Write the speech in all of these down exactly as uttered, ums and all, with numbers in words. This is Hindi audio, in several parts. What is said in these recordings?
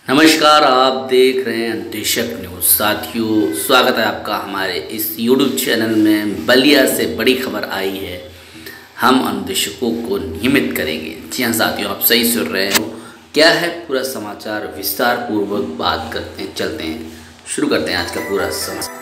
नमस्कार, आप देख रहे हैं अन्वेषक न्यूज़। साथियों, स्वागत है आपका हमारे इस यूट्यूब चैनल में। बलिया से बड़ी खबर आई है, हम अन्वेषकों को नियमित करेंगे। जी हाँ साथियों, आप सही सुन रहे हो। क्या है पूरा समाचार, विस्तार पूर्वक बात करते हैं, चलते हैं, शुरू करते हैं आज का पूरा समाचार।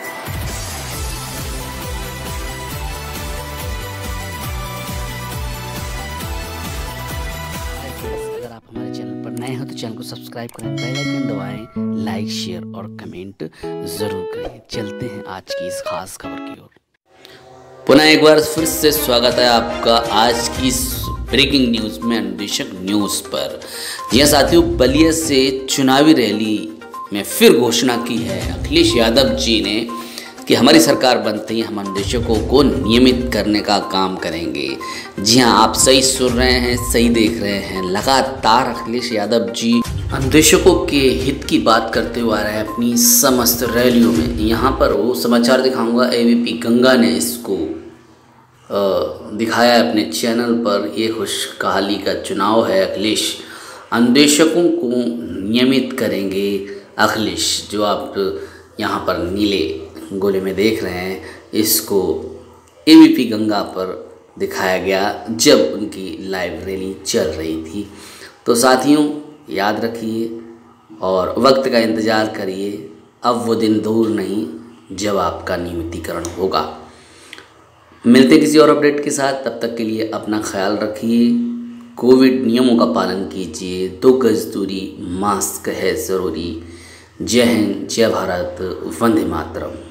अगर आप हमारे चैनल पर नए हो तो चैनल को सब्सक्राइब करें, बेल आइकन दबाएं, लाइक शेयर और कमेंट जरूर करें। चलते हैं आज की इस खास खबर की ओर। पुनः एक बार फिर से स्वागत है आपका आज की इस ब्रेकिंग न्यूज़ में, अन्वेषक न्यूज़ पर। जी हाँ साथियों, बलिया से चुनावी रैली में फिर घोषणा की है अखिलेश यादव जी ने कि हमारी सरकार बनते ही हम अन्वेषकों को नियमित करने का काम करेंगे। जी हाँ, आप सही सुन रहे हैं, सही देख रहे हैं। लगातार अखिलेश यादव जी अन्वेषकों के हित की बात करते हुए आ रहे हैं अपनी समस्त रैलियों में। यहाँ पर वो समाचार दिखाऊंगा, एबीपी गंगा ने इसको दिखाया है अपने चैनल पर। ये खुशहाली का चुनाव है, अखिलेश अन्वेषकों को नियमित करेंगे। अखिलेश जो आप यहाँ पर नीले गोले में देख रहे हैं, इसको एबीपी गंगा पर दिखाया गया जब उनकी लाइव रैली चल रही थी। तो साथियों, याद रखिए और वक्त का इंतज़ार करिए। अब वो दिन दूर नहीं जब आपका नियमितीकरण होगा। मिलते किसी और अपडेट के साथ, तब तक के लिए अपना ख्याल रखिए, कोविड नियमों का पालन कीजिए, दो गज दूरी, मास्क है ज़रूरी। जय हिंद, जय भारत, वंदे मातरम।